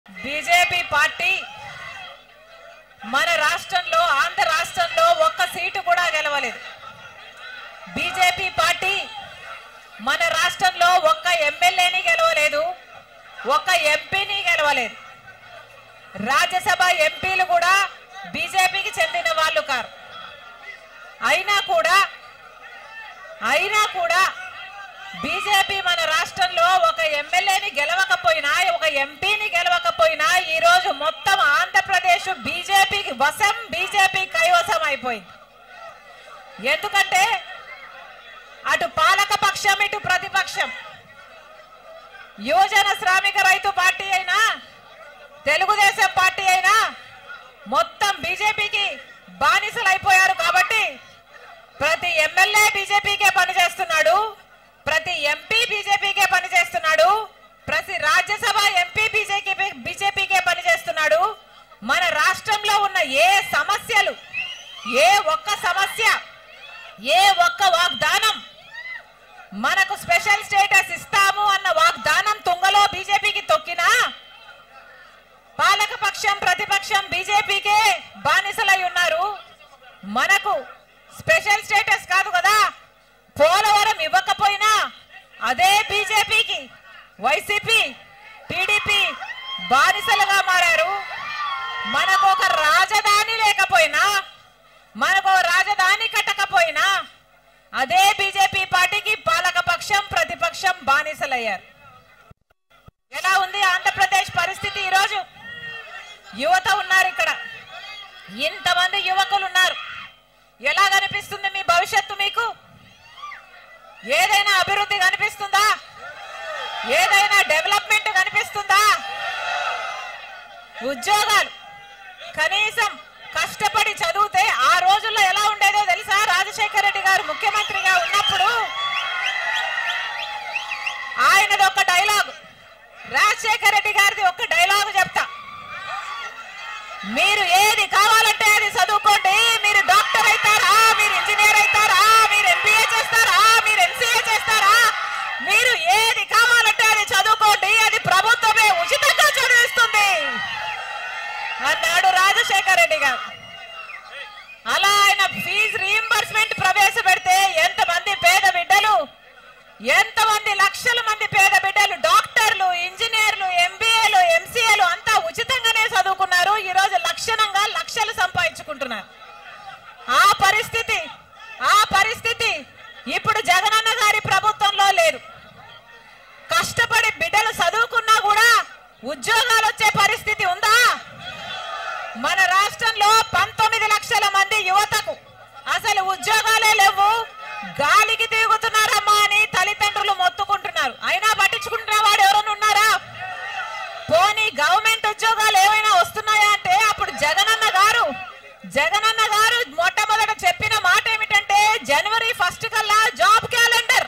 BJP party మన రాష్ట్రంలో ఆంధ్ర రాష్ట్రంలో ఒక్క సీటు కూడా గెలవలేదు. బీజేపీ పార్టీ మన రాష్ట్రంలో ఒక్క ఎమ్మెల్యేని గెలవలేదు, ఒక్క ఎంపీని గెలవలేదు. రాజ్యసభ ఎంపీలు కూడా బీజేపీకి చెందిన వాళ్ళు కారు. అయినా కూడా బీజేపీ మన రాష్ట్రంలో ఒక ఎమ్మెల్యేని గెలవకపోయినా, ఒక ఎంపీని గెలవకపోయినా ఈ రోజు మొత్తం ఆంధ్రప్రదేశ్ బీజేపీకి వశం, బీజేపీ కైవసం అయిపోయింది. ఎందుకంటే అటు పాలక పక్షం, ఇటు ప్రతిపక్షం, యువజన శ్రామిక రైతు పార్టీ అయినా, తెలుగుదేశం పార్టీ అయినా మొత్తం బీజేపీకి బానిసలు అయిపోయారు. కాబట్టి ప్రతి ఎమ్మెల్యే బీజేపీకే పనిచేస్తున్నాడు, ప్రతి ఎంపీ బీజేపీకే పనిచేస్తున్నాడు, ప్రతి రాజ్యసభ ఎంపీ బీజేపీకే పనిచేస్తున్నాడు. మన రాష్ట్రంలో ఉన్న ఏ సమస్యలు, ఏ ఒక్క సమస్య, ఏ ఒక్క వాగ్దానం, మనకు స్పెషల్ స్టేటస్ ఇస్తాము అన్న వాగ్దానం తుంగలో బీజేపీకి తొక్కినా పాలక పక్షం, ప్రతిపక్షం బీజేపీకే బానిసలై ఉన్నారు. మనకు స్పెషల్ స్టేటస్ కాదు కదా, పోలవరం ఇవ్వకపోయినా అదే బీజేపీకి వైసీపీ, టీడీపీ బానిసలుగా మారారు. మనకు ఒక రాజధాని లేకపోయినా, మనకు రాజధాని కట్టకపోయినా అదే బీజేపీ పార్టీకి పాలక పక్షం, ప్రతిపక్షం బానిసలయ్యారు. ఎలా ఉంది ఆంధ్రప్రదేశ్ పరిస్థితి? ఈరోజు యువత ఉన్నారు, ఇక్కడ ఇంతమంది యువకులు ఉన్నారు. ఎలా కనిపిస్తుంది మీ భవిష్యత్తు? మీకు ఏదైనా అభివృద్ధి కనిపిస్తుందా? ఏదైనా డెవలప్మెంట్ కనిపిస్తుందా? ఉద్యోగాలు కనీసం కష్టపడి చదివితే ఆ రోజుల్లో ఎలా ఉండేదో తెలుసా? రాజశేఖర రెడ్డి గారు ముఖ్యమంత్రిగా ఉన్నప్పుడు ఆయనది ఒక డైలాగ్, రాజశేఖర రెడ్డి గారిది ఒక డైలాగ్ చెప్తా. మీరు ఏది కావాలంటే అది చదువుకోండి, మీరు డాక్టర్ అవుతారా, మీరు ఇంజనీర్ అవుతారా, మీరు ఎంబీఏ చేస్తారా, మీరు ఎంసీఏ చేస్తారా, మీరు ఏది కావాలంటే అది చదువుకోండి, అది ప్రభుత్వమే ఉచితంగా చదివిస్తుంది అన్నాడు రాజశేఖర రెడ్డి గారు. అలా ఆయన ఫీజు రీయింబర్స్మెంట్ ప్రవేశపెడితే ఎంతమంది పేద బిడ్డలు, ఎంతమంది లక్షల మంది పేద బిడ్డలు డాక్టర్లు, ఇంజనీర్లు, ఎంబీఏలు, ఎంసీఏలు అంతా ఉచితంగానే చదువుకున్నారు. ఈ రోజు లక్షణంగా లక్షలు సంపాదించుకుంటున్నారు. ఆ పరిస్థితి ఇప్పుడు జగనన్న గారి ప్రభుత్వంలో లేదు. కష్టపడి బిడ్డలు చదువుకున్నా కూడా ఉద్యోగాలు వచ్చే పరిస్థితి ఉందా? మన రాష్ట్రంలో 19 లక్షల మంది యువతకు అసలు ఉద్యోగాలే లేవు. గాలికి తిరుగుతున్నారమ్మా అని తల్లిదండ్రులు మొత్తుకుంటున్నారు. అయినా పట్టించుకుంటున్న వాడు ఎవరైనా ఉన్నారా? పోనీ గవర్నమెంట్ ఉద్యోగాలు ఏమైనా వస్తున్నాయా అంటే అప్పుడు జగనన్న గారు మొట్టమొదట చెప్పిన మాట ఏమిటంటే జనవరి 1 కల్లా జాబ్ క్యాలెండర్,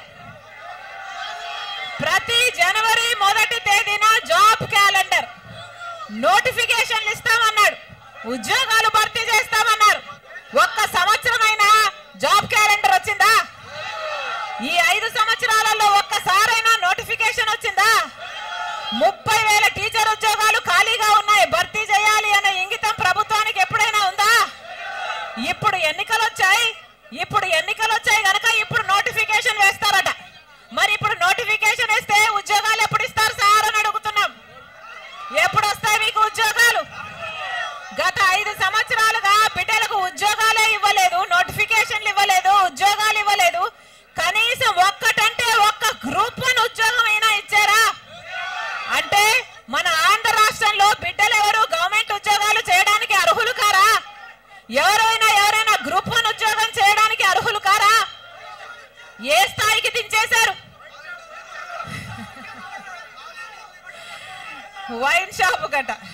ప్రతి జనవరి 1వ తేదీన జాబ్ క్యాలెండర్, నోటిఫికేషన్లు ఇస్తామన్నాడు, ఉద్యోగాలు భర్తీ చేస్తామన్నారు. ఒక్క సంవత్సరమైనా జాబ్ క్యాలెండర్ వచ్చిందా? ఈ 5 సంవత్సరాలలో ఒక్కసారైనా నోటిఫికేషన్ వచ్చిందా? 30,000 టీచర్ ఉద్యోగాలు ఖాళీగా ఉన్నాయి, భర్తీ చేయాలి అనే ఇంగితం ప్రభుత్వానికి ఎప్పుడైనా ఉందా? ఇప్పుడు ఎన్నికలు వచ్చాయి గనక ఇప్పుడు నోటిఫికేషన్ వేస్తారట. మరి ఇప్పుడు నోటిఫికేషన్ వేస్తే ఉద్యోగాలు ఎప్పుడు ఇస్తారు సార్ అని అడుగుతున్నాం. ఎప్పుడు వస్తాయి మీకు ఉద్యోగాలు? గత 5 సంవత్సరాలుగా బిడ్డలకు ఉద్యోగాలే ఇవ్వలేదు, నోటిఫికేషన్లు ఇవ్వలేదు, ఉద్యోగాలు ఇవ్వలేదు. కనీసం ఒక్కటంటే ఒక్క గ్రూప్ 1 ఉద్యోగం అయినా ఇచ్చారా? అంటే మన ఆంధ్ర రాష్ట్రంలో బిడ్డలు ఎవరు గవర్నమెంట్ ఉద్యోగాలు చేయడానికి అర్హులు కారా? ఎవరైనా గ్రూప్ 1 ఉద్యోగం చేయడానికి అర్హులు కారా? ఏ స్థాయికి దించేశారు? Wine shop గట.